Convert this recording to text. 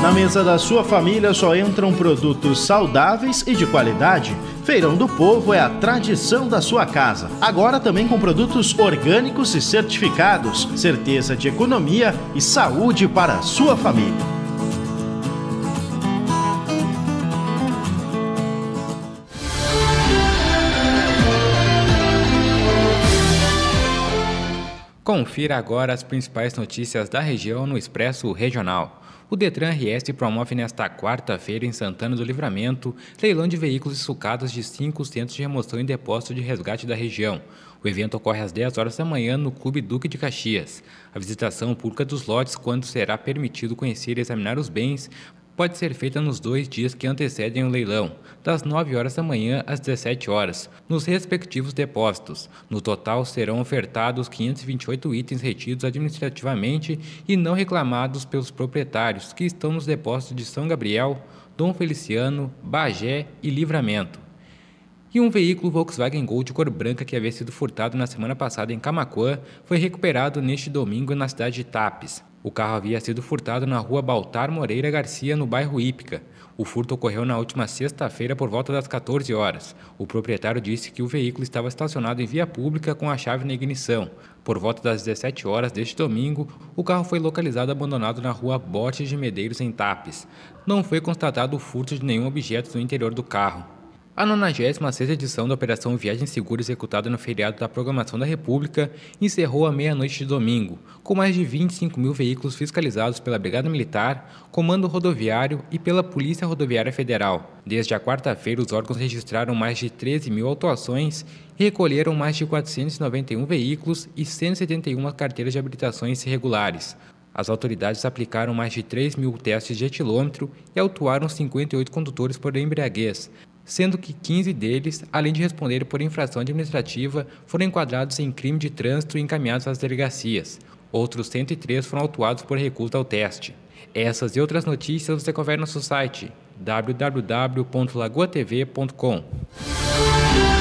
Na mesa da sua família só entram produtos saudáveis e de qualidade. Feirão do Povo é a tradição da sua casa. Agora também com produtos orgânicos e certificados. Certeza de economia e saúde para a sua família. Confira agora as principais notícias da região no Expresso Regional. O Detran RS promove nesta quarta-feira em Santana do Livramento leilão de veículos e sucatas de 5 centros de remoção e depósito de resgate da região. O evento ocorre às 10 horas da manhã no Clube Duque de Caxias. A visitação pública dos lotes, quando será permitido conhecer e examinar os bens, pode ser feita nos 2 dias que antecedem o leilão, das 9 horas da manhã às 17 horas, nos respectivos depósitos. No total, serão ofertados 528 itens retidos administrativamente e não reclamados pelos proprietários, que estão nos depósitos de São Gabriel, Dom Feliciano, Bagé e Livramento. E um veículo Volkswagen Gol de cor branca que havia sido furtado na semana passada em Camaquã foi recuperado neste domingo na cidade de Tapes. O carro havia sido furtado na rua Baltar Moreira Garcia, no bairro Ípica. O furto ocorreu na última sexta-feira por volta das 14 horas. O proprietário disse que o veículo estava estacionado em via pública com a chave na ignição. Por volta das 17 horas deste domingo, o carro foi localizado abandonado na rua Borges de Medeiros, em Tapes. Não foi constatado o furto de nenhum objeto no interior do carro. A 96ª edição da Operação Viagem Segura, executada no feriado da Programação da República, encerrou à meia-noite de domingo, com mais de 25 mil veículos fiscalizados pela Brigada Militar, Comando Rodoviário e pela Polícia Rodoviária Federal. Desde a quarta-feira, os órgãos registraram mais de 13 mil autuações e recolheram mais de 491 veículos e 171 carteiras de habilitações irregulares. As autoridades aplicaram mais de 3 mil testes de etilômetro e autuaram 58 condutores por embriaguez, sendo que 15 deles, além de responderem por infração administrativa, foram enquadrados em crime de trânsito e encaminhados às delegacias. Outros 103 foram autuados por recusa ao teste. Essas e outras notícias você confere no nosso site www.lagoatv.com.